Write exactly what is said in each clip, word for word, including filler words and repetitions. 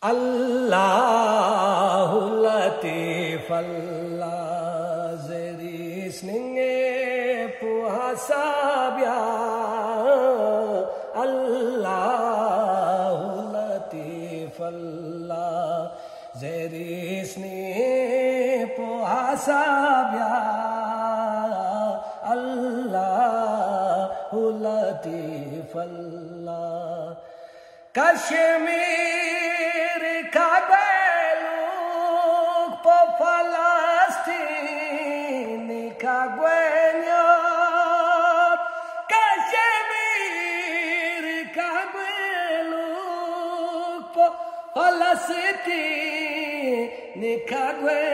اللہ لطیف اللہ زری سنگے پوہا سابیا اللہ لطیف اللہ زری سنگے پوہا سابیا اللہ لطیف اللہ کشمیر کا بیلوک پو فلسطین کا گوینیات کشمیر کا بیلوک پو فلسطین کا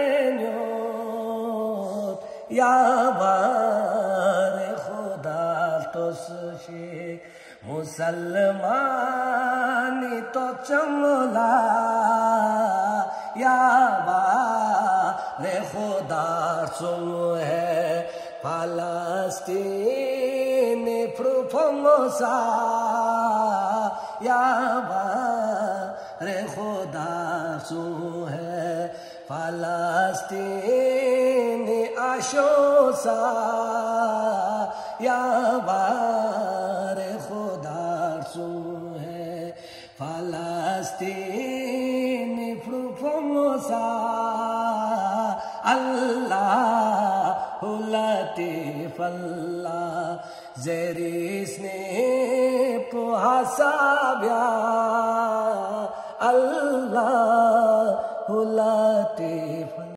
گوینیات یا بار خدا تو سشیک مسلمانی تو چملا یا بار خدا سم ہے فلسطین پروفموسا یا بار خدا سم ہے فلسطین اشوسا یا بار خدا سو ہے فلسطین پروفموسا اللہ لطیف اللہ زیریس نے پوہا سابیا اللہ لطیف